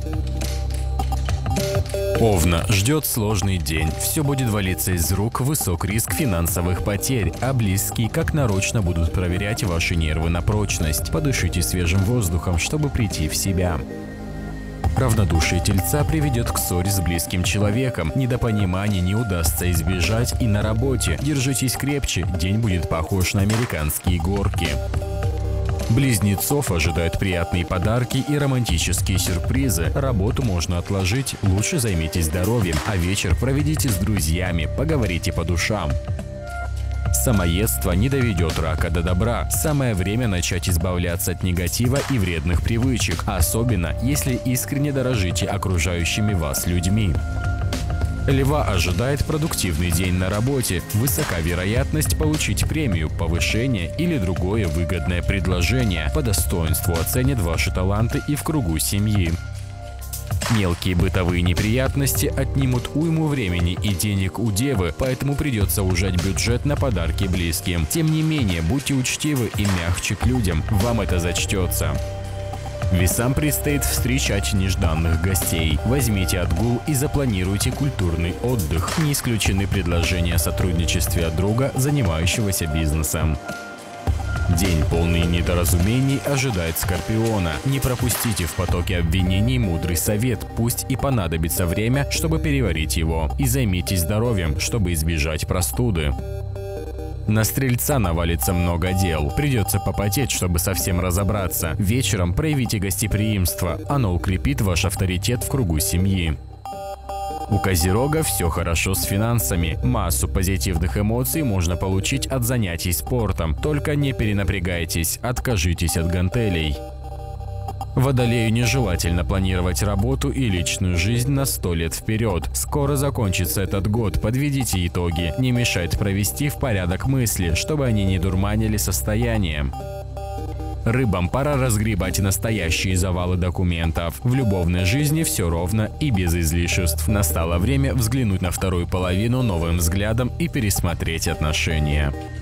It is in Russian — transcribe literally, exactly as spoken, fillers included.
Овна ждет сложный день. Все будет валиться из рук, высок риск финансовых потерь, а близкие как нарочно будут проверять ваши нервы на прочность. Подышите свежим воздухом, чтобы прийти в себя. Равнодушие Тельца приведет к ссоре с близким человеком. Недопонимания не удастся избежать и на работе. Держитесь крепче, день будет похож на американские горки. Близнецов ожидают приятные подарки и романтические сюрпризы. Работу можно отложить, лучше займитесь здоровьем, а вечер проведите с друзьями, поговорите по душам. Самоедство не доведет рака до добра. Самое время начать избавляться от негатива и вредных привычек, особенно если искренне дорожите окружающими вас людьми. Льва ожидает продуктивный день на работе. Высока вероятность получить премию, повышение или другое выгодное предложение. По достоинству оценят ваши таланты и в кругу семьи. Мелкие бытовые неприятности отнимут уйму времени и денег у Девы, поэтому придется ужать бюджет на подарки близким. Тем не менее, будьте учтивы и мягче к людям, вам это зачтется. Весам предстоит встречать нежданных гостей. Возьмите отгул и запланируйте культурный отдых. Не исключены предложения о сотрудничестве от друга, занимающегося бизнесом. День, полный недоразумений, ожидает Скорпиона. Не пропустите в потоке обвинений мудрый совет, пусть и понадобится время, чтобы переварить его. И займитесь здоровьем, чтобы избежать простуды. На Стрельца навалится много дел. Придется попотеть, чтобы совсем разобраться. Вечером проявите гостеприимство. Оно укрепит ваш авторитет в кругу семьи. У Козерога все хорошо с финансами. Массу позитивных эмоций можно получить от занятий спортом. Только не перенапрягайтесь, откажитесь от гантелей. Водолею нежелательно планировать работу и личную жизнь на сто лет вперед. Скоро закончится этот год, подведите итоги. Не мешает провести в порядок мысли, чтобы они не дурманили состояние. Рыбам пора разгребать настоящие завалы документов. В любовной жизни все ровно и без излишеств. Настало время взглянуть на вторую половину новым взглядом и пересмотреть отношения.